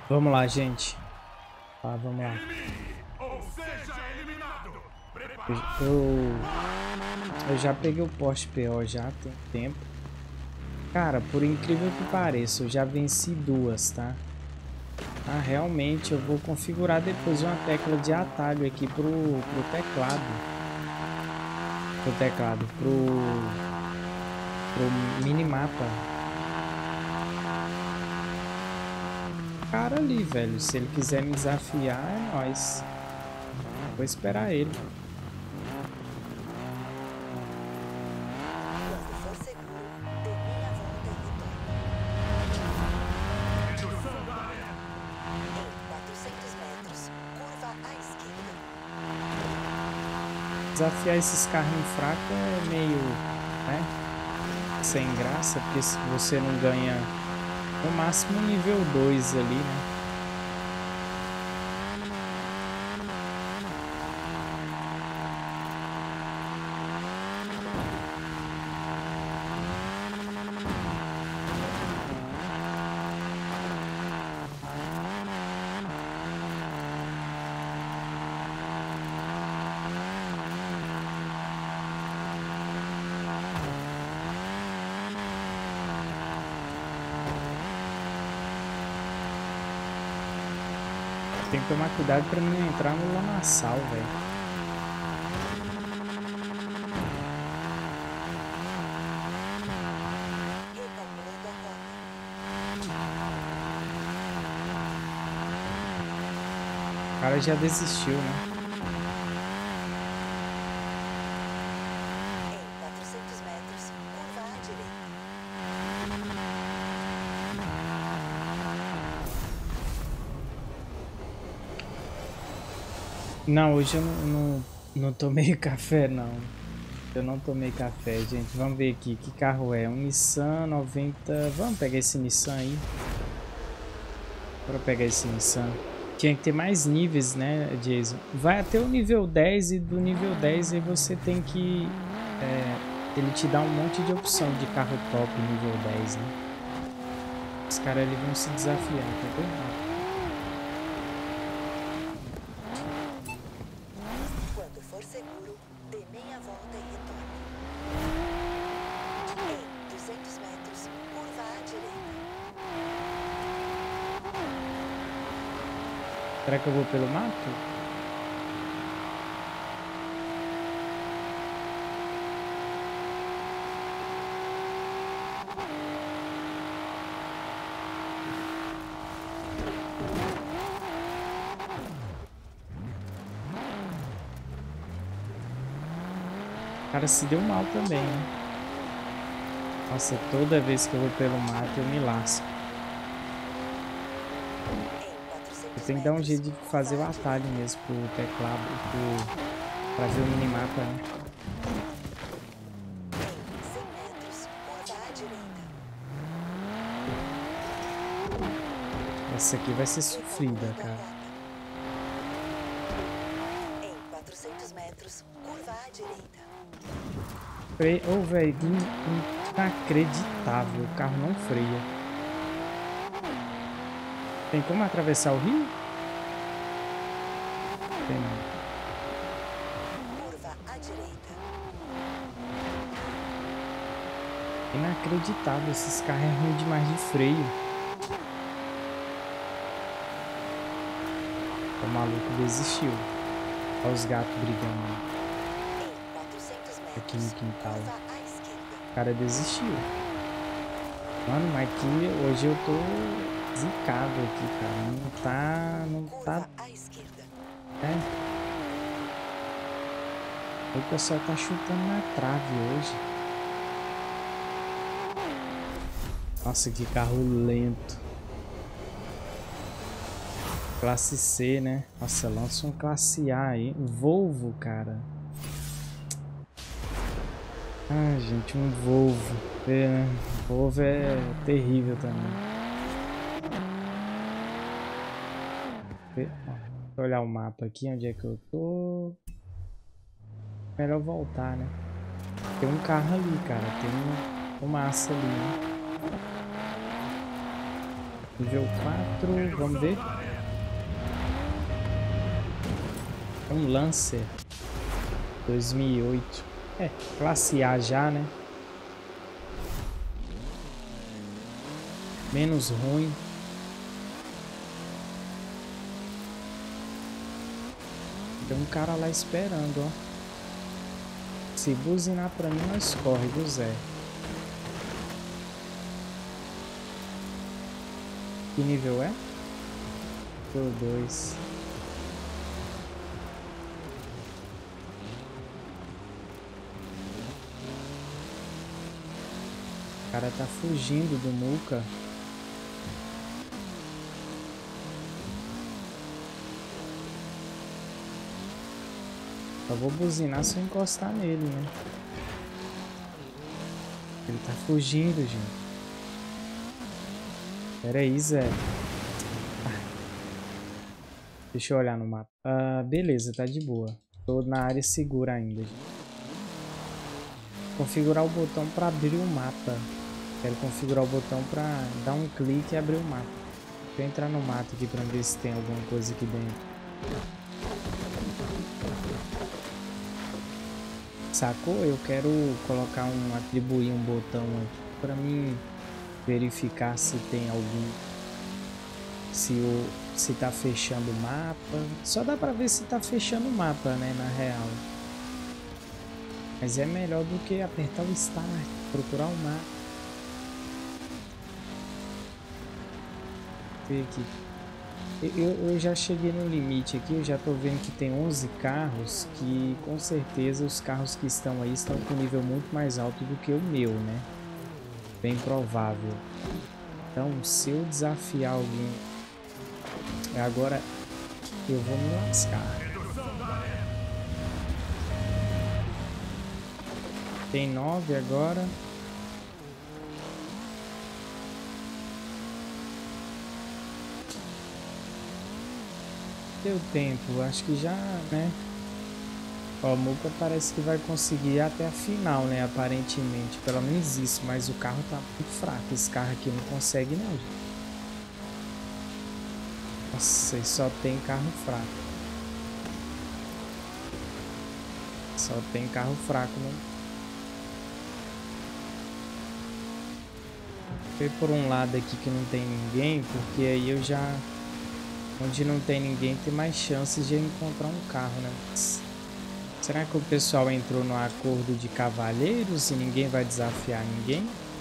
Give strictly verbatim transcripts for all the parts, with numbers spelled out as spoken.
Vamos lá, gente. Tá, vamos lá. Eu, eu, eu já peguei o poste P O já tem tempo. Cara, por incrível que pareça, eu já venci duas, tá? Ah, realmente eu vou configurar depois uma tecla de atalho aqui pro, pro teclado. Pro teclado, pro, pro minimapa. Cara ali, velho, se ele quiser me desafiar, é nóis. Vou esperar ele. Desafiar esses carrinhos fracos é meio, né, sem graça, porque se você não ganha no máximo nível dois ali, né? Tem que tomar cuidado pra não entrar no lamaçal, velho. O cara já desistiu, né? Não, hoje eu não, não, não tomei café, não. Eu não tomei café, gente. Vamos ver aqui. Que carro é? Um Nissan noventa... Vamos pegar esse Nissan aí. Bora pegar esse Nissan. Tinha que ter mais níveis, né, Jason? Vai até o nível dez e do nível dez aí você tem que... É, ele te dá um monte de opção de carro top nível dez, né? Os caras ali vão se desafiar, tá vendo? Será que eu vou pelo mato? O cara se deu mal também, né? Nossa, toda vez que eu vou pelo mato eu me lasco. Eu tenho que dar um jeito de fazer o atalho mesmo pro teclado, pro... pra ver o minimapa, né? Essa aqui vai ser sofrida, cara. Freio... Ô, velho, inacreditável. O carro não freia. Tem como atravessar o rio? Tem não. Inacreditável, esses carros é ruim demais de freio. O maluco desistiu. Olha os gatos brigando aqui no quintal. O cara desistiu. Mano, mas aqui hoje eu tô zicado aqui, cara. Não tá... Não tá... É. O pessoal tá chutando na trave hoje. Nossa, que carro lento. Classe C, né? Nossa, lança um classe A aí. Volvo, cara. Ah, gente, um Volvo. É, né? Volvo é terrível também. Deixa eu olhar o mapa aqui, onde é que eu tô. Melhor voltar, né? Tem um carro ali, cara. Tem um, um massa ali, né? Nível quatro, vamos ver. É um Lancer. dois mil e oito. É, classe A já, né? Menos ruim. Tem um cara lá esperando, ó. Se buzinar pra mim, nós corre, do Zé. Que nível é? Nível dois. O cara tá fugindo do Muca. Só vou buzinar se eu encostar nele, né? Ele tá fugindo, gente. Pera aí, Zé. Ah. Deixa eu olhar no mapa. Ah, beleza, tá de boa. Tô na área segura ainda, gente. Configurar o botão para abrir o mapa. Quero configurar o botão para dar um clique e abrir o mapa. Deixa eu entrar no mato aqui para ver se tem alguma coisa aqui dentro. Sacou? Eu quero colocar um, atribuir um botão aqui para mim verificar se tem algum, se o, se tá fechando o mapa. Só dá para ver se tá fechando o mapa, né, na real. Mas é melhor do que apertar o start, procurar o mapa. Ver aqui. Eu, eu já cheguei no limite aqui, eu já tô vendo que tem onze carros, que com certeza os carros que estão aí estão com nível muito mais alto do que o meu, né? Bem provável. Então, se eu desafiar alguém, agora eu vou me lascar. Tem nove agora. Deu tempo, acho que já, né? Ó, o Muca parece que vai conseguir até a final, né? Aparentemente, pelo menos isso. Mas o carro tá muito fraco. Esse carro aqui não consegue, não, gente. Nossa, só tem carro fraco. Só tem carro fraco, né? Vou por um lado aqui que não tem ninguém, porque aí eu já... Onde não tem ninguém tem mais chances de eu encontrar um carro, né? Será que o pessoal entrou no acordo de cavalheiros e ninguém vai desafiar ninguém?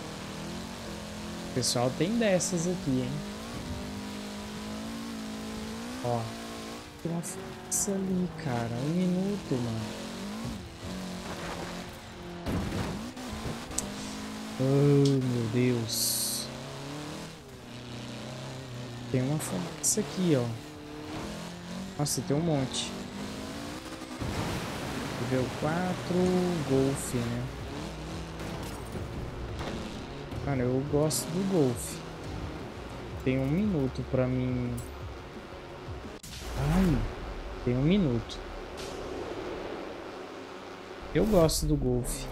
O pessoal tem dessas aqui, hein? Ó. Tem uma força ali, cara. Um minuto, mano. Oh, meu Deus. Tem uma força aqui, ó. Nossa, tem um monte. Nível quatro, Golf, né? Mano, eu gosto do Golf. Tem um minuto pra mim. Ai, tem um minuto. Eu gosto do Golf.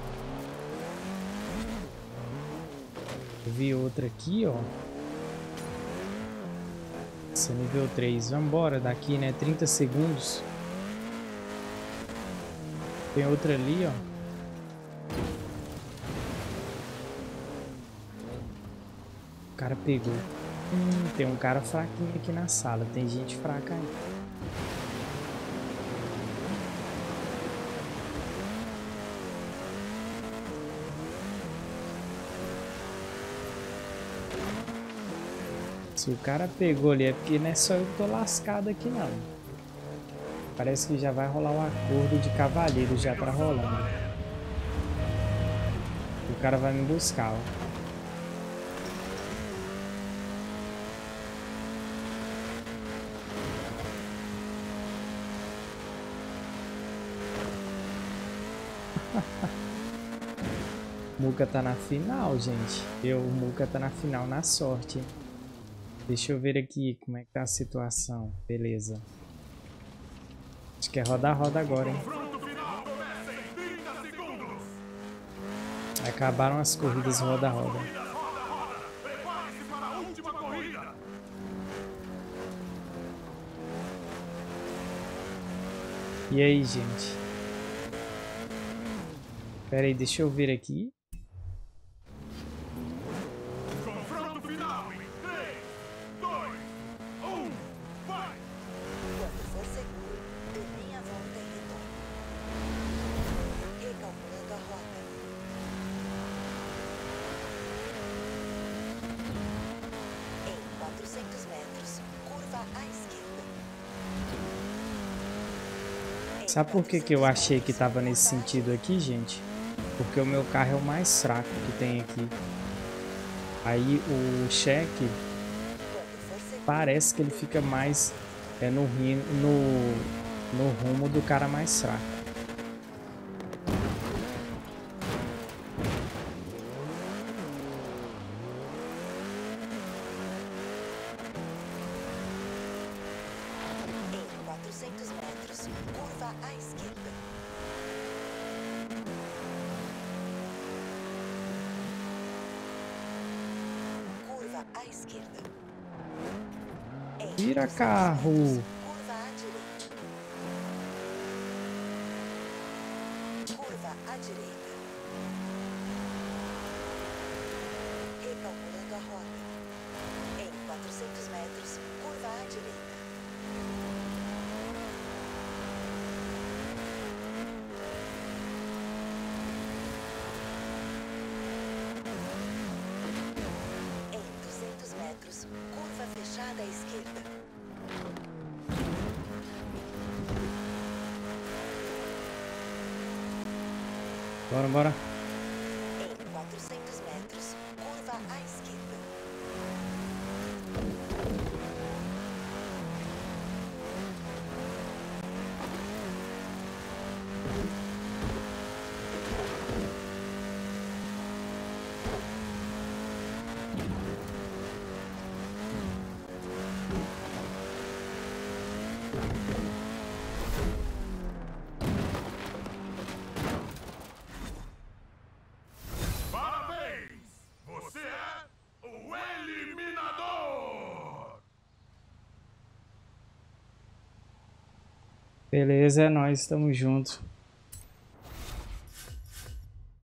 Eu vi outra aqui, ó. Esse é nível três. Vambora daqui, né? trinta segundos. Tem outra ali, ó. O cara pegou. Hum, tem um cara fraquinho aqui na sala. Tem gente fraca aí. Se o cara pegou ali é porque não é só eu que tô lascado aqui, não. Parece que já vai rolar um acordo de cavalheiro, já tá rolando. O cara vai me buscar, ó. Muca tá na final, gente. Eu, o Muca tá na final na sorte. Deixa eu ver aqui como é que tá a situação. Beleza. Acho que é roda-roda agora, hein? Acabaram as corridas roda-roda. E aí, gente? Pera aí, deixa eu ver aqui. Confronto final em três, dois, um, vai! Quando for seguro, dê meia volta e retorne. Recalculando a rota. Em quatrocentos metros, curva à esquerda. Em Sabe por que que eu quatrocentos achei que metros, tava nesse curva à sentido aqui, gente? Porque o meu carro é o mais fraco que tem aqui. Aí o cheque Quando for seguro, parece que ele dê fica meia mais volta e é, no, ri- no, no rumo do cara mais fraco. retorne. Em quatrocentos metros, curva à esquerda. Curva à esquerda. Em Vira duzentos carro! metros, curva à direita. Curva à direita. Recalculando a rota. Em quatrocentos metros, curva à direita. Em duzentos metros, curva fechada à esquerda. Bora, bora. Em quatrocentos metros, curva à esquerda. Parabéns! Você é o eliminador! Beleza, é nóis, tamo junto.